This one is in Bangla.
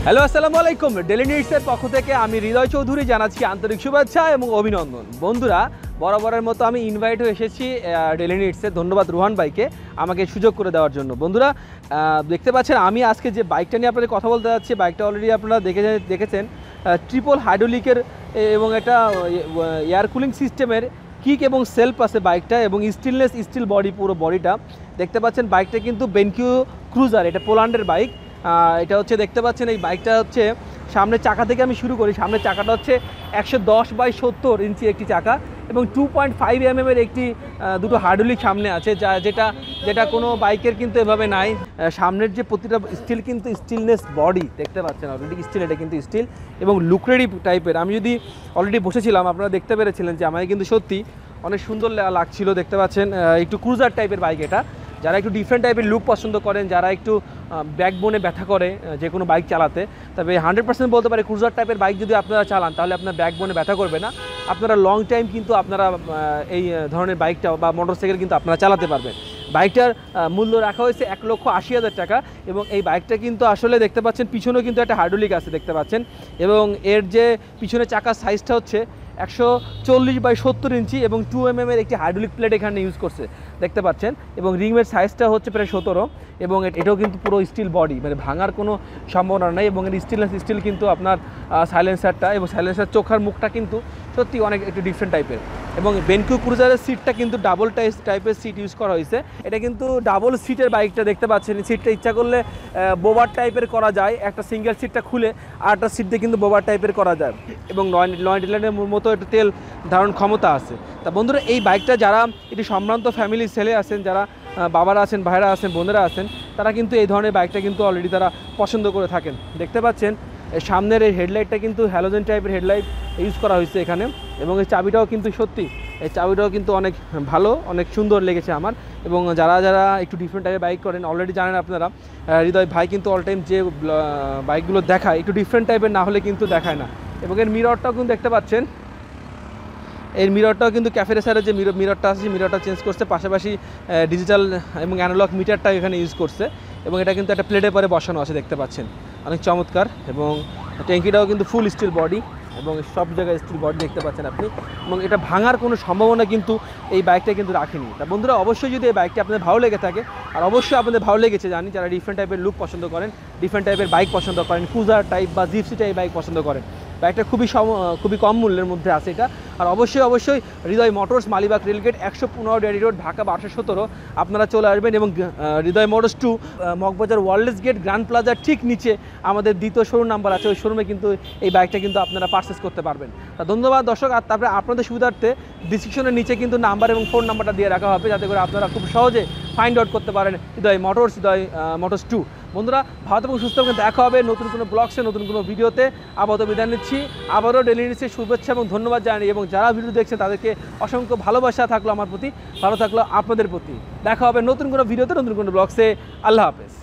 হ্যালো আসসালামু আলাইকুম। ডেলি নিডসের পক্ষ থেকে আমি হৃদয় চৌধুরী জানাচ্ছি আন্তরিক শুভেচ্ছা এবং অভিনন্দন। বন্ধুরা, বরাবরের মতো আমি ইনভাইট হয়ে এসেছি ডেলি নিডসে। ধন্যবাদ রোহান ভাইকে আমাকে সুযোগ করে দেওয়ার জন্য। বন্ধুরা, দেখতে পাচ্ছেন আমি আজকে যে বাইকটা নিয়ে আপনাদের কথা বলতে যাচ্ছি, বাইকটা অলরেডি আপনারা দেখেছেন ট্রিপল হাইড্রোলিকের এবং একটা এয়ার কুলিং সিস্টেমের কিক এবং সেলফ আছে বাইকটা, এবং স্টিলনেস স্টিল বডি, পুরো বডিটা দেখতে পাচ্ছেন। বাইকটা কিন্তু বেনকিউ ক্রুজার, এটা পোল্যান্ডের বাইক। এটা হচ্ছে দেখতে পাচ্ছেন এই বাইকটা হচ্ছে সামনের চাকা থেকে আমি শুরু করি। সামনের চাকাটা হচ্ছে 110/70 ইঞ্চি একটি চাকা এবং 2.5 mm একটি দুটো হাইড্রোলিক সামনে আছে, যেটা কোনো বাইকের কিন্তু এভাবে নাই। সামনের যে প্রতিটা স্টিল কিন্তু স্টিলনেস বডি দেখতে পাচ্ছেন, অলরেডি স্টিল, এটা কিন্তু স্টিল এবং লুকরেডি টাইপের। আমি যদি অলরেডি বসেছিলাম, আপনারা দেখতে পেরেছিলেন যে আমাকে কিন্তু সত্যি অনেক সুন্দর লাগছিল। দেখতে পাচ্ছেন একটু ক্রুজার টাইপের বাইক এটা। যারা একটু ডিফারেন্ট টাইপের লুক পছন্দ করেন, যারা একটু ব্যাকবোনে ব্যথা করে যে কোনো বাইক চালাতে, তবে 100% বলতে পারে ক্রুজার টাইপের বাইক যদি আপনারা চালান তাহলে আপনার ব্যাকবোনে ব্যথা করবে না। আপনারা লং টাইম কিন্তু আপনারা এই ধরনের বাইকটা বা মোটরসাইকেল কিন্তু আপনারা চালাতে পারবেন। বাইকটার মূল্য রাখা হয়েছে 1,80,000 টাকা এবং এই বাইকটা কিন্তু আসলে দেখতে পাচ্ছেন পিছনেও কিন্তু একটা হাইড্রোলিক আছে দেখতে পাচ্ছেন, এবং এর যে পিছনে চাকার সাইজটা হচ্ছে 140/70 ইঞ্চি এবং 2 mm এর একটি হাইড্রোলিক প্লেট এখানে ইউজ করছে দেখতে পাচ্ছেন, এবং রিংয়ের সাইজটা হচ্ছে প্রায় 17 এবং এটাও কিন্তু পুরো স্টিল বডি, মানে ভাঙার কোনো সম্ভাবনা নেই। এবং এর স্টিল কিন্তু আপনার সাইলেন্সারটা এবং সাইলেন্সার চোখার মুখটা কিন্তু সত্যি অনেক একটু ডিফারেন্ট টাইপের। এবং বেনকিউ ক্রুজারের সিটটা কিন্তু ডাবল টাইপের সিট ইউজ করা হয়েছে। এটা কিন্তু ডাবল সিটের বাইকটা দেখতে পাচ্ছেন। সিটটা ইচ্ছা করলে বোবার টাইপের করা যায়, একটা সিঙ্গেল সিটটা খুলে আর একটা সিট দিয়ে কিন্তু বোবার টাইপের করা যায়, এবং 9 লিটারের মতো একটু তেল ধারণ ক্ষমতা আছে। তা বন্ধুরা, এই বাইকটা যারা একটু সম্ভ্রান্ত ফ্যামিলির ছেলে আছেন, যারা বাবারা আছেন, ভাইরা আছেন, বোনেরা আছেন, তারা কিন্তু এই ধরনের বাইকটা কিন্তু অলরেডি তারা পছন্দ করে থাকেন। দেখতে পাচ্ছেন সামনের এই হেডলাইটটা কিন্তু হ্যালোজেন টাইপের হেডলাইট ইউজ করা হয়েছে এখানে, এবং এই চাবিটাও কিন্তু সত্যি, এই চাবিটাও কিন্তু অনেক ভালো, অনেক সুন্দর লেগেছে আমার। এবং যারা একটু ডিফারেন্ট টাইপের বাইক করেন, অলরেডি জানেন আপনারা হৃদয় ভাই কিন্তু অল টাইম যে বাইকগুলো দেখায় একটু ডিফারেন্ট টাইপের না হলে কিন্তু দেখায় না। এবং এর মিররটাও কিন্তু দেখতে পাচ্ছেন, এর মিররটাও কিন্তু ক্যাফে রেসারের যে মিররটা আছে, মিররটা চেঞ্জ করছে, পাশাপাশি ডিজিটাল এবং অ্যানালগ মিটারটা এখানে ইউজ করছে, এবং এটা কিন্তু একটা প্লেটে পরে বসানো আছে দেখতে পাচ্ছেন, অনেক চমৎকার। এবং ট্যাঙ্কিটাও কিন্তু ফুল স্টিল বডি এবং সব জায়গায় স্টিল বডি দেখতে পাচ্ছেন আপনি, এবং এটা ভাঙার কোনো সম্ভাবনা কিন্তু এই বাইকটা কিন্তু রাখেনি। তা বন্ধুরা, অবশ্যই যদি এই বাইকটা আপনাদের ভালো লেগে থাকে, আর অবশ্যই আপনাদের ভালো লেগেছে জানি, যারা ডিফারেন্ট টাইপের লুক পছন্দ করেন, ডিফারেন্ট টাইপের বাইক পছন্দ করেন, ক্রুজার টাইপ বা জিপসি টাইপ বাইক পছন্দ করেন, বাইকটা খুবই কম মূল্যের মধ্যে আছে এটা। আর অবশ্যই Hridoy motors, Malibagh rail gate 115 dairy road, Dhaka 1217 আপনারা চলে আসবেন। এবং Hridoy motors 2 Moghbazar wireless gate grand প্লাজার ঠিক নিচে আমাদের দ্বিতীয় শোরুম নাম্বার আছে, ওই শোরুমে কিন্তু এই বাইকটা কিন্তু আপনারা পারচেস করতে পারবেন। তা ধন্যবাদ দর্শক। আর তারপরে আপনাদের সুবিধার্থে ডিসক্রিপশনের নিচে কিন্তু নাম্বার এবং ফোন নাম্বারটা দিয়ে রাখা হবে, যাতে করে আপনারা খুব সহজে ফাইন্ড আউট করতে পারেন হৃদয় মোটরস 2। বন্ধুরা, ভালো এবং সুস্থ থাকবেন। দেখা হবে নতুন কোনো ব্লগসে, নতুন কোনো ভিডিওতে। আপাতত বিদায় নিচ্ছি। আবারও ডেলি নিডসের শুভেচ্ছা এবং ধন্যবাদ জানাই, এবং যারা ভিডিও দেখছেন তাদেরকে অসংখ্য ভালোবাসা থাকলো আমার প্রতি, ভালো থাকলো আপনাদের প্রতি। দেখা হবে নতুন কোনো ভিডিওতে, নতুন কোনো ব্লগসে। আল্লাহ হাফেজ।